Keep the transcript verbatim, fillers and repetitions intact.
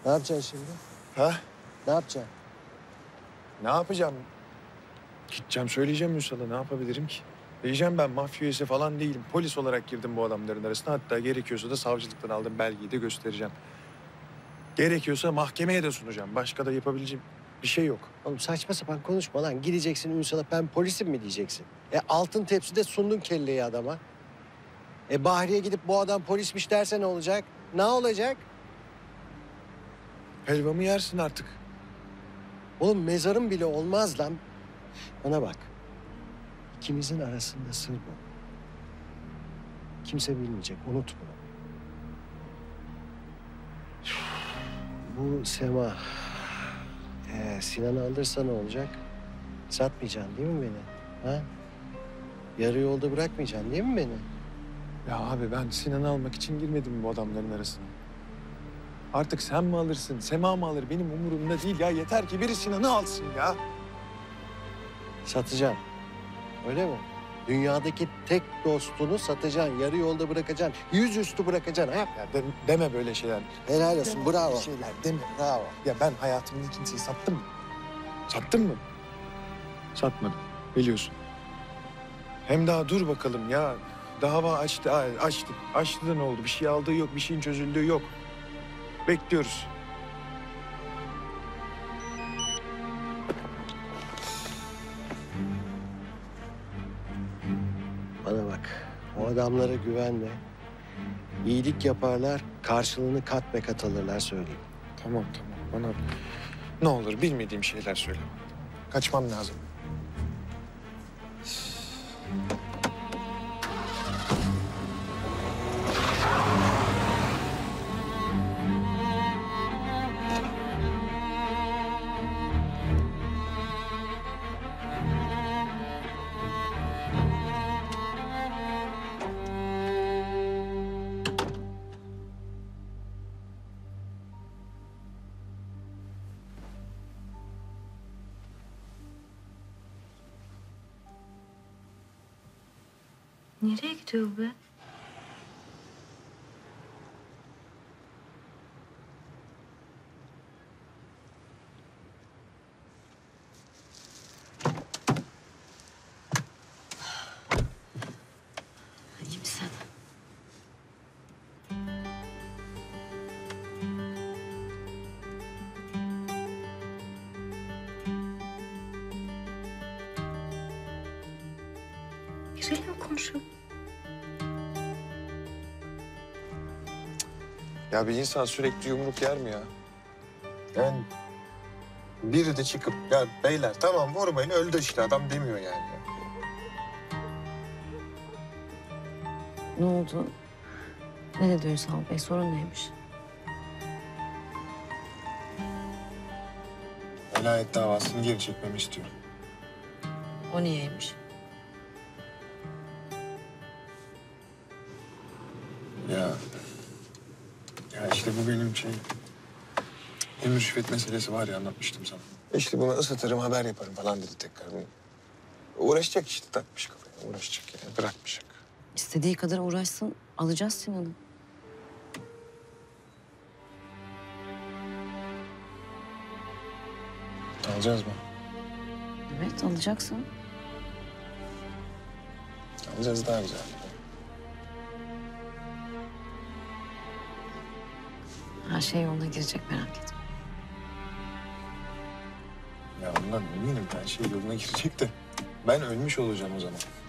Ne yapacaksın şimdi? Ha? Ne yapacaksın? Ne yapacağım? Gideceğim söyleyeceğim Ünsal'a, ne yapabilirim ki? Diyeceğim ben mafya üyesi falan değilim. Polis olarak girdim bu adamların arasına. Hatta gerekiyorsa da savcılıktan aldım belgeyi de göstereceğim. Gerekiyorsa mahkemeye de sunacağım. Başka da yapabileceğim bir şey yok. Oğlum saçma sapan konuşma lan. Gideceksin Ünsal'a ben polisim mi diyeceksin? E altın tepside sundun kelleyi adama. E Bahriye gidip bu adam polismiş derse ne olacak? Ne olacak? Helvamı yersin artık. Oğlum mezarım bile olmaz lan. Bana bak. İkimizin arasında sır bu. Kimse bilmeyecek, unut bunu. Bu Sema, ee, Sinan'ı alırsa ne olacak? Satmayacaksın değil mi beni? Ha? Yarı yolda bırakmayacaksın değil mi beni? Ya abi ben Sinan'ı almak için girmedim bu adamların arasına. Artık sen mi alırsın, Sema mı alır benim umurumda değil ya. Yeter ki biri Sinan'ı alsın ya. Satacaksın. Öyle mi? Dünyadaki tek dostunu satacaksın, yarı yolda bırakacaksın, yüzüstü bırakacaksın ha? Ya de- deme böyle şeyler. Helal olsun, bravo. Bir şeyler deme. Bravo. Ya ben hayatımda kimseyi sattım mı? Sattım mı? Satmadım. Biliyorsun. Hem daha dur bakalım ya. Dava açtı, a- açtı. Açtı da ne oldu? Bir şey aldığı yok, bir şeyin çözüldüğü yok. Bekliyoruz. Bana bak, o adamlara güvenme. İyilik yaparlar, karşılığını kat be kat alırlar söyleyeyim. Tamam tamam. Bana ne olur bilmediğim şeyler söyle. Kaçmam lazım. Nereye gidiyor bu be? İyi misin? Biriyle konuşuyor. Ya bir insan sürekli yumruk yer mi ya? Yani biri de çıkıp ya beyler tamam vurmayın öldü işte adam demiyor yani. Ne oldu? Ne dedi Ünsal Bey? Sorun neymiş? Velayet davasını geri çekmemi istiyor. O niyeymiş? Ya, ya işte bu benim şey... Emir rüşvet meselesi var ya anlatmıştım sana. İşte bunu ısıtırım haber yaparım falan dedi tekrar. Uğraşacak işte takmış kafaya uğraşacak yani bırakmayacak. İstediği kadar uğraşsın. Alacağız Sinan'ı. Alacağız mı? Evet alacaksın. Alacağız daha güzel. Her şey yoluna girecek merak etme. Ya ondan eminim her şey yoluna girecek de ben ölmüş olacağım o zaman.